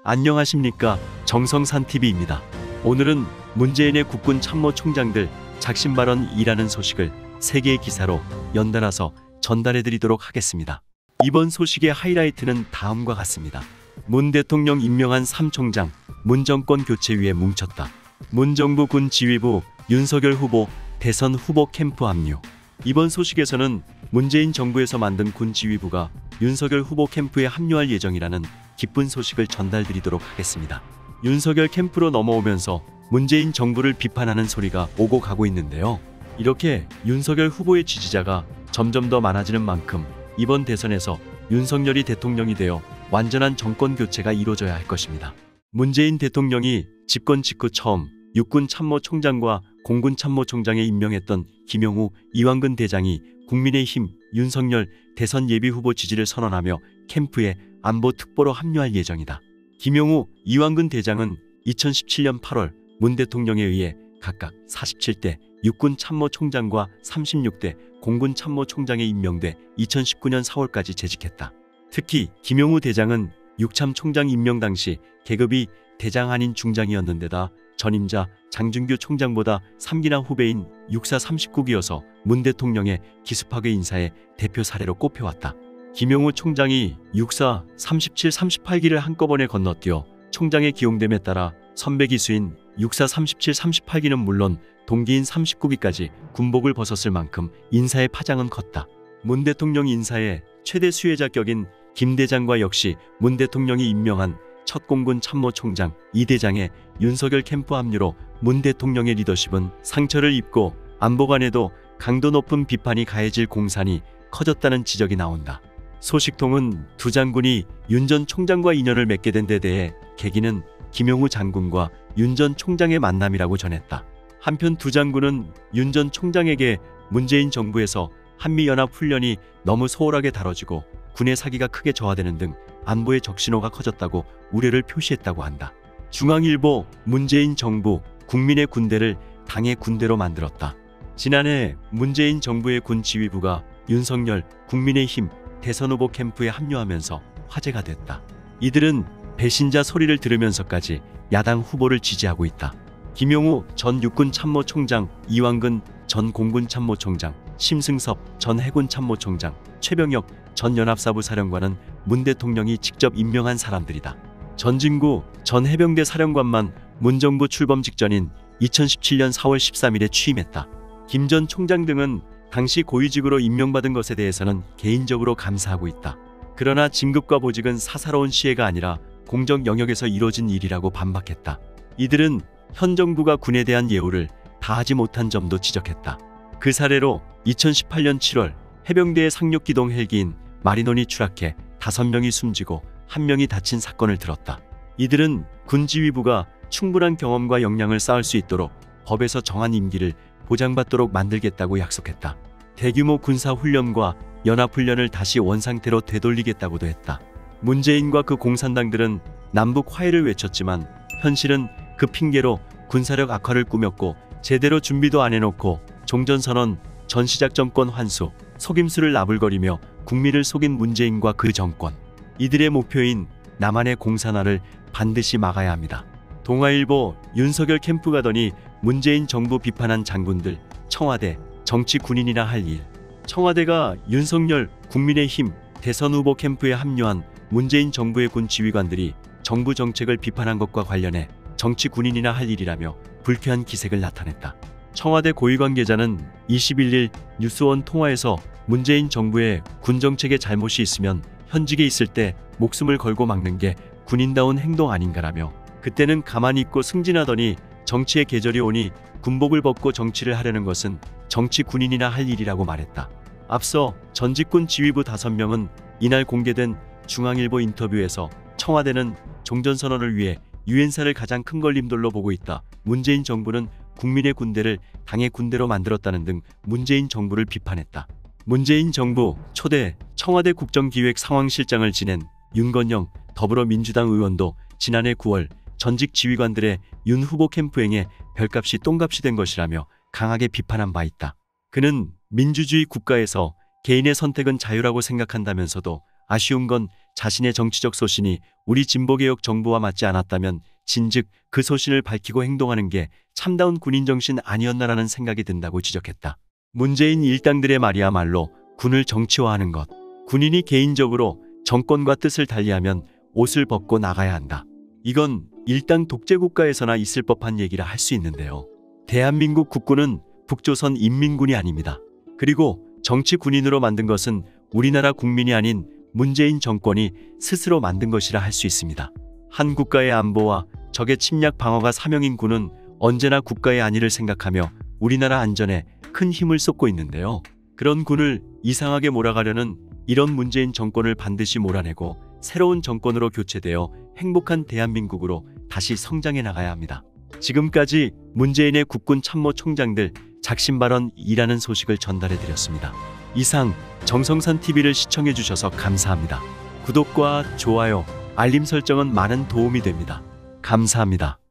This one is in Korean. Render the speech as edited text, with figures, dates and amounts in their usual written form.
안녕하십니까, 정성산TV입니다. 오늘은 문재인의 국군 참모총장들 작심 발언이라는 소식을 3개의 기사로 연달아서 전달해드리도록 하겠습니다. 이번 소식의 하이라이트는 다음과 같습니다. 문 대통령 임명한 3총장, 문 정권 교체 위에 뭉쳤다. 문 정부 군 지휘부, 윤석열 후보, 대선 후보 캠프 합류. 이번 소식에서는 문재인 정부에서 만든 군 지휘부가 윤석열 후보 캠프에 합류할 예정이라는 기쁜 소식을 전달드리도록 하겠습니다. 윤석열 캠프로 넘어오면서 문재인 정부를 비판하는 소리가 오고 가고 있는데요. 이렇게 윤석열 후보의 지지자가 점점 더 많아지는 만큼 이번 대선에서 윤석열이 대통령이 되어 완전한 정권 교체가 이루어져야 할 것입니다. 문재인 대통령이 집권 직후 처음 육군 참모총장과 공군 참모총장에 임명했던 김용우, 이완근 대장이 국민의힘 윤석열 대선 예비후보 지지를 선언하며 캠프에 안보 특보로 합류할 예정이다. 김용우, 이완근 대장은 2017년 8월 문 대통령에 의해 각각 47대 육군 참모총장과 36대 공군 참모총장에 임명돼 2019년 4월까지 재직했다. 특히 김용우 대장은 육참 총장 임명 당시 계급이 대장 아닌 중장이었는데다 전임자 장준규 총장보다 3기나 후배인 육사 39기여서 문 대통령의 기습학의 인사의 대표 사례로 꼽혀왔다. 김용우 총장이 육사 37, 38기를 한꺼번에 건너뛰어 총장에 기용됨에 따라 선배 기수인 육사 37, 38기는 물론 동기인 39기까지 군복을 벗었을 만큼 인사의 파장은 컸다. 문 대통령 인사의 최대 수혜자격인 김 대장과 역시 문 대통령이 임명한 첫 공군 참모총장 이 대장의 윤석열 캠프 합류로 문 대통령의 리더십은 상처를 입고 안보관에도 강도 높은 비판이 가해질 공산이 커졌다는 지적이 나온다. 소식통은 두 장군이 윤 전 총장과 인연을 맺게 된 데 대해 계기는 김용우 장군과 윤 전 총장의 만남이라고 전했다. 한편 두 장군은 윤 전 총장에게 문재인 정부에서 한미연합훈련이 너무 소홀하게 다뤄지고 군의 사기가 크게 저하되는 등 안보의 적신호가 커졌다고 우려를 표시했다고 한다. 중앙일보, 문재인 정부, 국민의 군대를 당의 군대로 만들었다. 지난해 문재인 정부의 군 지휘부가 윤석열, 국민의힘 대선 후보 캠프에 합류하면서 화제가 됐다. 이들은 배신자 소리를 들으면서까지 야당 후보를 지지하고 있다. 김용우 전 육군 참모총장, 이완근 전 공군 참모총장, 심승섭 전 해군 참모총장, 최병혁 전 연합사부 사령관은 문 대통령이 직접 임명한 사람들이다. 전진구 전 해병대 사령관만 문 정부 출범 직전인 2017년 4월 13일에 취임했다. 김 전 총장 등은 당시 고위직으로 임명받은 것에 대해서는 개인적으로 감사하고 있다. 그러나 진급과 보직은 사사로운 시혜가 아니라 공적 영역에서 이루어진 일이라고 반박했다. 이들은 현 정부가 군에 대한 예우를 다하지 못한 점도 지적했다. 그 사례로 2018년 7월 해병대의 상륙기동 헬기인 마리논이 추락해 5명이 숨지고 1명이 다친 사건을 들었다. 이들은 군 지휘부가 충분한 경험과 역량을 쌓을 수 있도록 법에서 정한 임기를 보장받도록 만들겠다고 약속했다. 대규모 군사훈련과 연합훈련을 다시 원상태로 되돌리겠다고도 했다. 문재인과 그 공산당들은 남북 화해를 외쳤지만 현실은 그 핑계로 군사력 악화를 꾸몄고 제대로 준비도 안 해놓고 종전선언, 전시작전권 환수, 속임수를 나불거리며 국민을 속인 문재인과 그 정권. 이들의 목표인 남한의 공산화를 반드시 막아야 합니다. 동아일보, 윤석열 캠프 가더니 문재인 정부 비판한 장군들, 청와대, 정치 군인이나 할 일. 청와대가 윤석열, 국민의힘 대선 후보 캠프에 합류한 문재인 정부의 군 지휘관들이 정부 정책을 비판한 것과 관련해 정치 군인이나 할 일이라며 불쾌한 기색을 나타냈다. 청와대 고위 관계자는 21일 뉴스원 통화에서 문재인 정부의 군 정책에 잘못이 있으면 현직에 있을 때 목숨을 걸고 막는 게 군인다운 행동 아닌가라며 그때는 가만히 있고 승진하더니 정치의 계절이 오니 군복을 벗고 정치를 하려는 것은 정치 군인이나 할 일이라고 말했다. 앞서 전직군 지휘부 5명은 이날 공개된 중앙일보 인터뷰에서 청와대는 종전선언을 위해 유엔사를 가장 큰 걸림돌로 보고 있다. 문재인 정부는 국민의 군대를 당의 군대로 만들었다는 등 문재인 정부를 비판했다. 문재인 정부 초대 청와대 국정기획상황실장을 지낸 윤건영 더불어민주당 의원도 지난해 9월 전직 지휘관들의 윤 후보 캠프행에 별값이 똥값이 된 것이라며 강하게 비판한 바 있다. 그는 민주주의 국가에서 개인의 선택은 자유라고 생각한다면서도 아쉬운 건 자신의 정치적 소신이 우리 진보개혁 정부와 맞지 않았다면 진즉 그 소신을 밝히고 행동하는 게 참다운 군인 정신 아니었나라는 생각이 든다고 지적했다. 문재인 일당들의 말이야말로 군을 정치화하는 것. 군인이 개인적으로 정권과 뜻을 달리하면 옷을 벗고 나가야 한다. 이건 일당 독재국가에서나 있을 법한 얘기라 할 수 있는데요. 대한민국 국군은 북조선 인민군이 아닙니다. 그리고 정치 군인으로 만든 것은 우리나라 국민이 아닌 문재인 정권이 스스로 만든 것이라 할 수 있습니다. 한 국가의 안보와 적의 침략 방어가 사명인 군은 언제나 국가의 안위를 생각하며 우리나라 안전에 큰 힘을 쏟고 있는데요. 그런 군을 이상하게 몰아가려는 이런 문재인 정권을 반드시 몰아내고 새로운 정권으로 교체되어 행복한 대한민국으로 다시 성장해 나가야 합니다. 지금까지 문재인의 국군 참모 총장들 작심 발언이라는 소식을 전달해 드렸습니다. 이상 정성산 TV를 시청해 주셔서 감사합니다. 구독과 좋아요, 알림 설정은 많은 도움이 됩니다. 감사합니다.